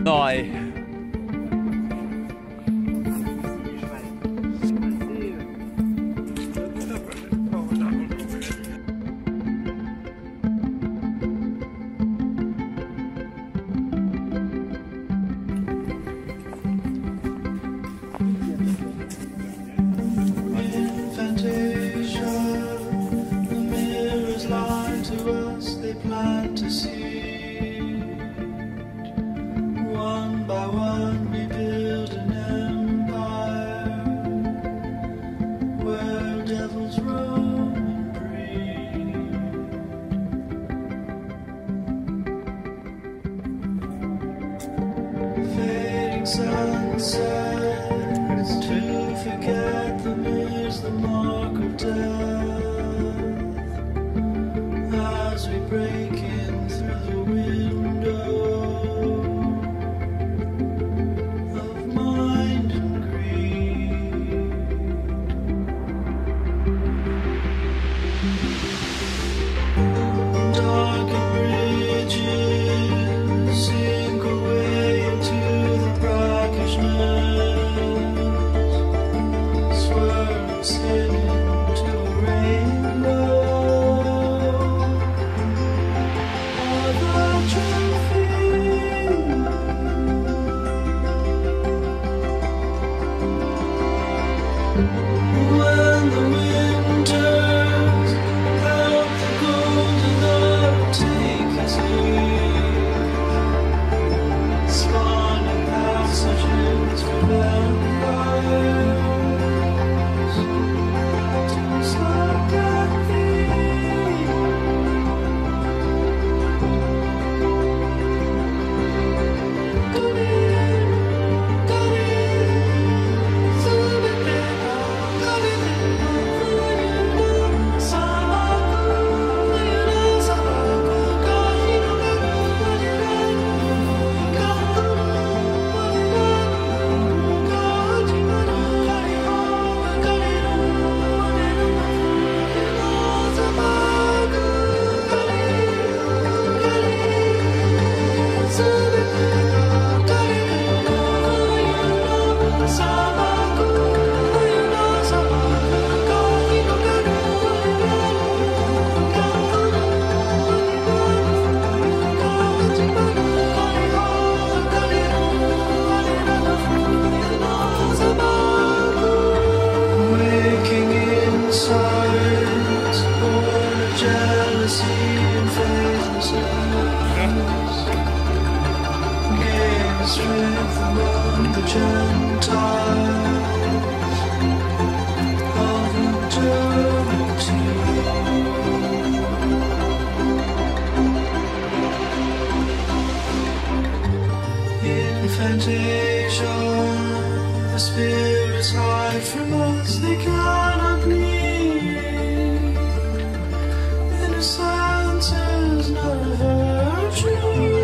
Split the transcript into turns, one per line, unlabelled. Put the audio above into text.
Noi.
Sunsets to forget them is the mark of death. As we break in through the window of mind and greed, darkened bridges sink away into the brackish swirling into a rainbow. Are the trophies when the winters help the golden hour take its leave, spawning passages for vampires to suck at thee. Waking inside, born of jealousy and faithlessness, gain strength among the Gentiles of eternity. Incantation, the spirits hide from us, they cannot bleed. Innocence is not a virtue.